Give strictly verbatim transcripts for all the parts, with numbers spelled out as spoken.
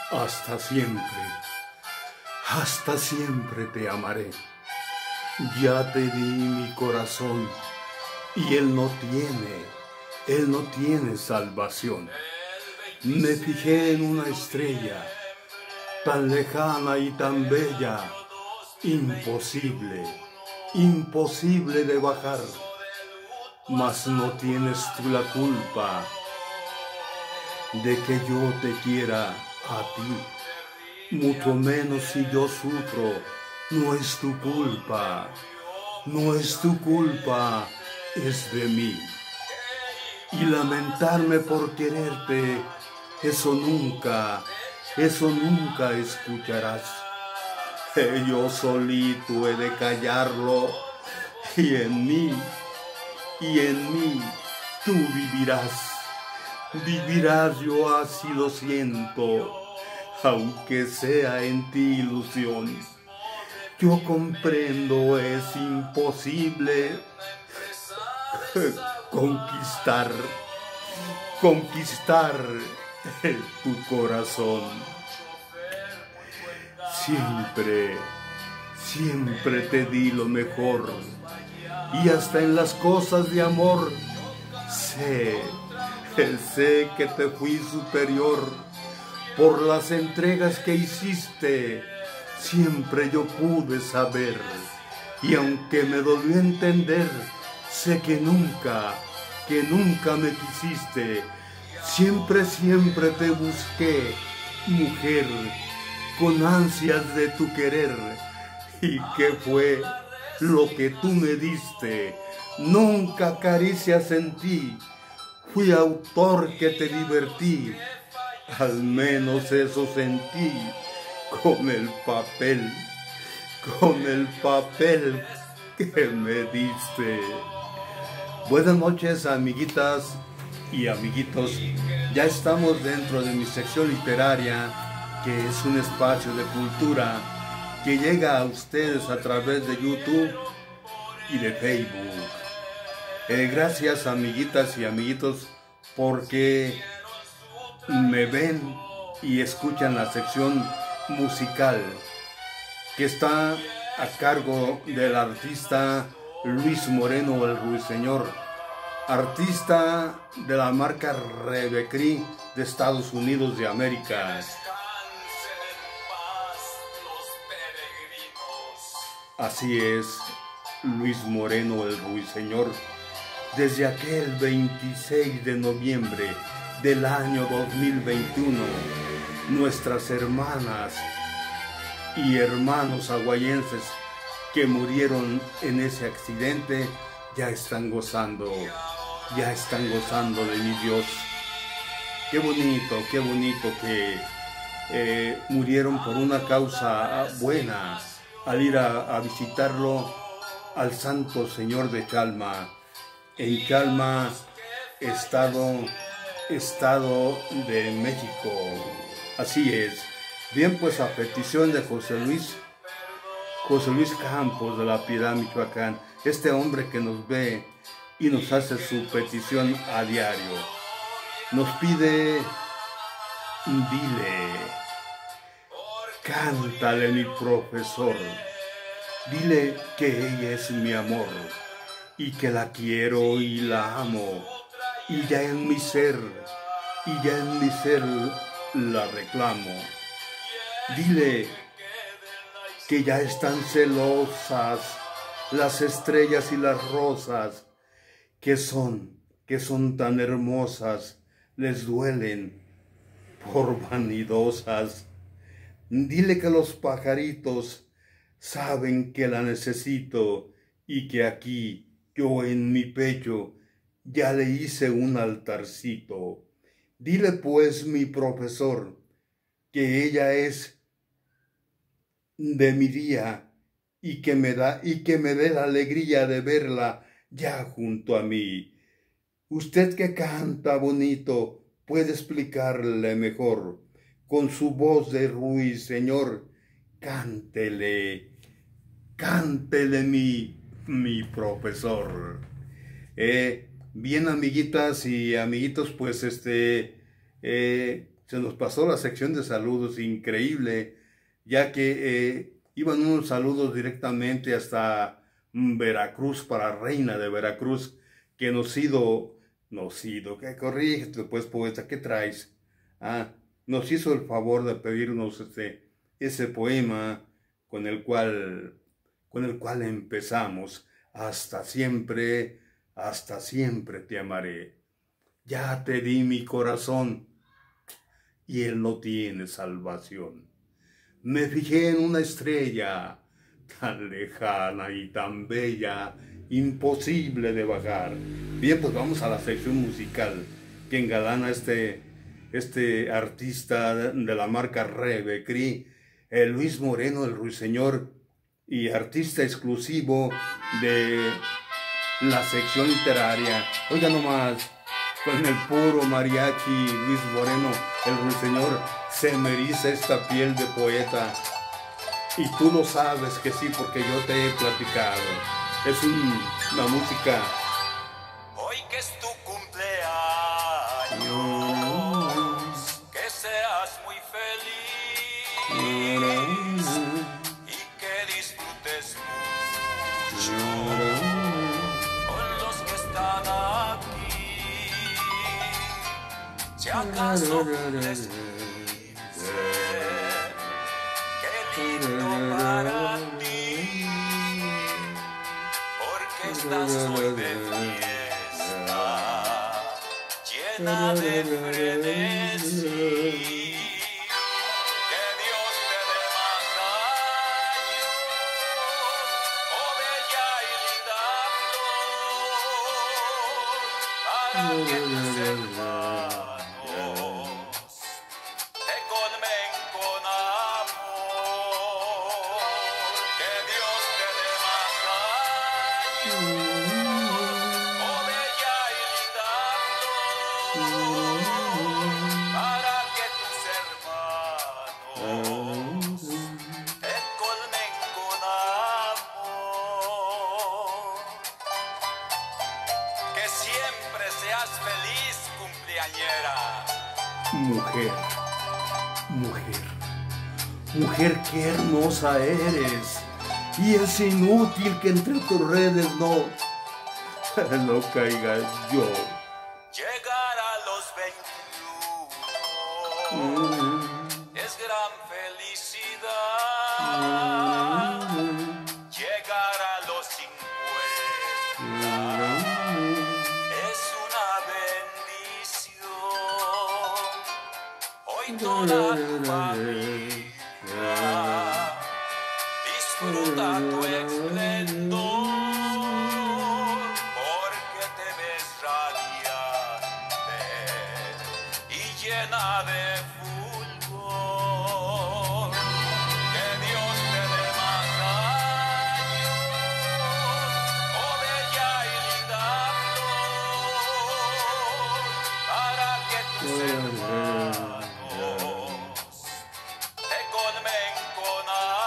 Hasta siempre, hasta siempre te amaré. Ya te di mi corazón y él no tiene, él no tiene salvación. Me fijé en una estrella, tan lejana y tan bella, imposible, imposible de bajar. Mas no tienes tú la culpa de que yo te quiera a ti, mucho menos si yo sufro. No es tu culpa, no es tu culpa, es de mí. Y lamentarme por quererte, eso nunca, eso nunca escucharás. Yo solito he de callarlo, y en mí, y en mí tú vivirás. Vivirás, yo así lo siento, aunque sea en ti ilusión. Yo comprendo, es imposible conquistar, conquistar tu corazón. Siempre, siempre te di lo mejor, y hasta en las cosas de amor sé, sé que te fui superior por las entregas que hiciste. Siempre yo pude saber, y aunque me dolió entender, sé que nunca, que nunca me quisiste. Siempre, siempre te busqué, mujer, con ansias de tu querer. ¿Y qué fue lo que tú me diste? Nunca caricias sentí. Fui autor que te divertí, al menos eso sentí. Con el papel, con el papel que me diste. Buenas noches, amiguitas y amiguitos. Ya estamos dentro de mi sección literaria, que es un espacio de cultura que llega a ustedes a través de YouTube y de Facebook. Eh, gracias, amiguitas y amiguitos, porque me ven y escuchan la sección musical que está a cargo del artista Luis Moreno el Ruiseñor, artista de la marca Rebecri de Estados Unidos de América. Así es, Luis Moreno el Ruiseñor, desde aquel veintiséis de noviembre del año dos mil veintiuno, nuestras hermanas y hermanos aguayenses que murieron en ese accidente ya están gozando, ya están gozando de mi Dios. Qué bonito, qué bonito que eh, murieron por una causa buena al ir a, a visitarlo al Santo Señor de Chalma, en Chalma, estado, estado de México. Así es. Bien, pues a petición de José Luis, José Luis Campos de La Piedad, Michoacán, este hombre que nos ve y nos hace su petición a diario, nos pide, dile, cántale mi profesor, dile que ella es mi amor y que la quiero y la amo, y ya en mi ser, y ya en mi ser la reclamo. Dile que ya están celosas las estrellas y las rosas, que son, que son tan hermosas, les duelen por vanidosas. Dile que los pajaritos saben que la necesito y que aquí, yo en mi pecho, ya le hice un altarcito. Dile pues, mi profesor, que ella es de mi día y que me da y que me dé la alegría de verla ya junto a mí. Usted que canta bonito puede explicarle mejor. Con su voz de ruiseñor, cántele, cántele mi, mi profesor. Eh, bien, amiguitas y amiguitos, pues este, eh, se nos pasó la sección de saludos, increíble, ya que eh, iban unos saludos directamente hasta Veracruz, para Reina de Veracruz, que nos hizo, nos hizo, que corrígete pues, poeta, ¿qué traes? Ah, nos hizo el favor de pedirnos este, ese poema con el cual, con el cual empezamos. Hasta siempre, hasta siempre te amaré. Ya te di mi corazón y él no tiene salvación. Me fijé en una estrella tan lejana y tan bella, imposible de bajar. Bien, pues vamos a la sección musical que engalana este, este artista de la marca Rebecri, el Luis Moreno, el Ruiseñor, y artista exclusivo de la sección literaria. Oiga nomás, con el puro mariachi, Luis Moreno, el Ruiseñor, se me eriza esta piel de poeta. Y tú lo sabes que sí, porque yo te he platicado. Es un, una música. Hoy que es tu cumpleaños, que seas muy feliz y que disfrutes mucho con los que están aquí. Si acaso cumples quince, qué lindo para ti, porque estás hoy de fiesta, llena de frenesí. Que Dios te dé más años, oh bella y linda flor, para que tus hermanos te colmen con amor. Que Dios te dé más años, oh bella y linda flor, para que tus hermanos te colmen con amor. Que siempre seas feliz, cumpleañera. Mujer, mujer, mujer, qué hermosa eres. Y es inútil que entre tus redes no, no caiga yo. Llegar a los veintiuno es gran felicidad. Llegar a los cincuenta es una bendición. Hoy toda tu familia disfruta tu esplendor, porque te ves radiante y llena de fulgor. Que Dios te dé más años, oh bella y linda flor, para que tus hermanos te colmen con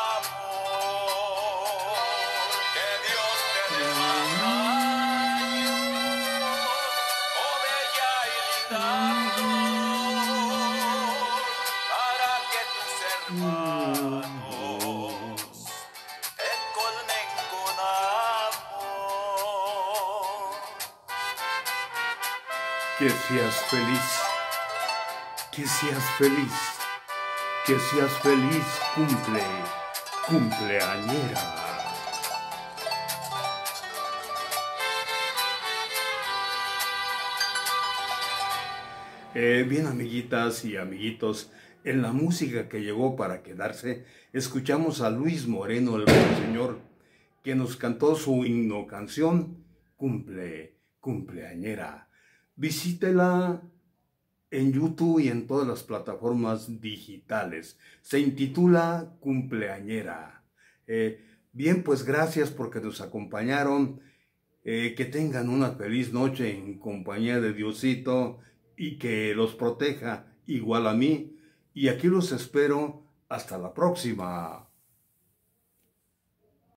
amor. Que Dios te dé más años, oh bella y linda flor, para que tus hermanos te colmen con amor. Que seas feliz, que seas feliz, que seas feliz, cumple, cumpleañera. Eh, bien, amiguitas y amiguitos, en la música que llegó para quedarse, escuchamos a Luis Moreno, el Ruiseñor, que nos cantó su himno canción, Cumple, cumpleañera. Visítela en YouTube y en todas las plataformas digitales. Se intitula Cumpleañera. Eh, bien, pues gracias porque nos acompañaron. Eh, que tengan una feliz noche en compañía de Diosito y que los proteja igual a mí. Y aquí los espero hasta la próxima.